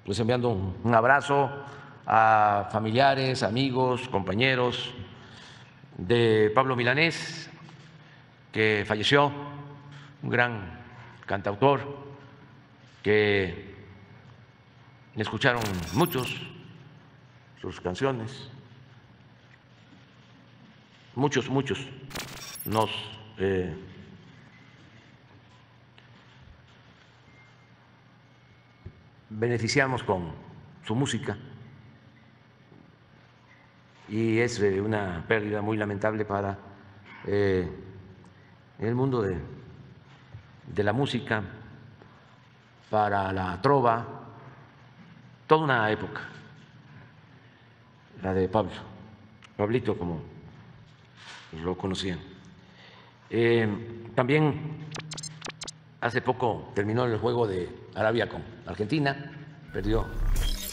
pues enviando un abrazo a familiares, amigos, compañeros de Pablo Milanés, que falleció, un gran cantautor que escucharon muchos sus canciones, muchos nos beneficiamos con su música y es una pérdida muy lamentable para el mundo de la música, para la trova, toda una época, la de Pablito como lo conocían. También hace poco terminó el juego de Arabia con Argentina, perdió